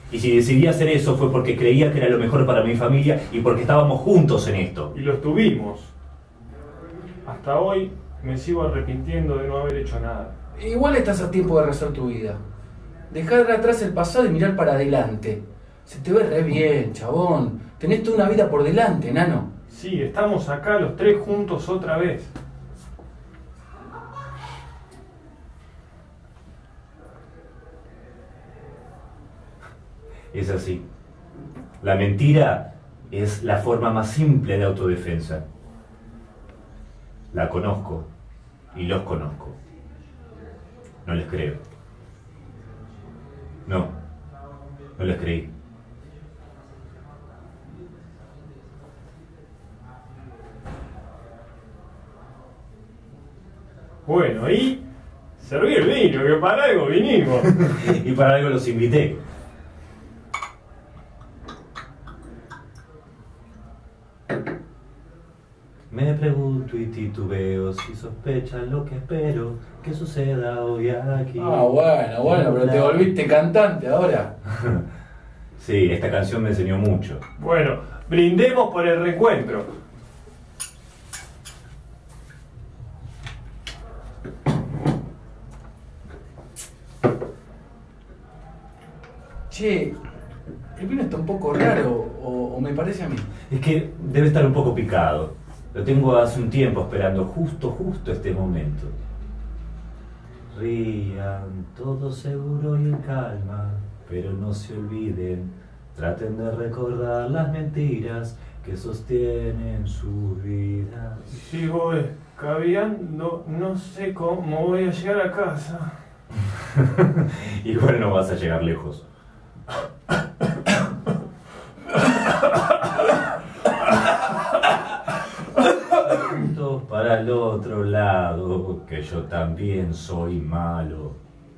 Y si decidí hacer eso fue porque creía que era lo mejor para mi familia y porque estábamos juntos en esto. Y lo estuvimos. Hasta hoy me sigo arrepintiendo de no haber hecho nada. Igual estás a tiempo de rehacer tu vida. Dejar atrás el pasado y mirar para adelante. Se te ve re bien, chabón. Tenés toda una vida por delante, nano. Sí, estamos acá los tres juntos otra vez. Es así. La mentira es la forma más simple de autodefensa. La conozco y los conozco. No les creo. No les creí. Bueno, y serví el vino, que para algo vinimos. Y para algo los invité. Me pregunto y titubeo si sospechan lo que espero que suceda hoy aquí. Bueno, pero te volviste cantante ahora. Sí, esta canción me enseñó mucho. Bueno, brindemos por el reencuentro. Che, el vino está un poco raro, o me parece a mí. Es que debe estar un poco picado. Lo tengo hace un tiempo esperando justo este momento. Rían, todo seguro y en calma, pero no se olviden, traten de recordar las mentiras que sostienen sus vidas. Sigo escabeando, no sé cómo voy a llegar a casa. Igual no vas a llegar lejos. Juntos para el otro lado, que yo también soy malo.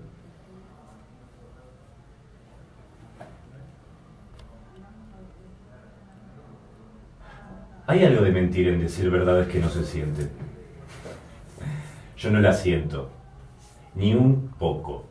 Hay algo de mentira en decir verdades que no se sienten. Yo no las siento, ni un poco.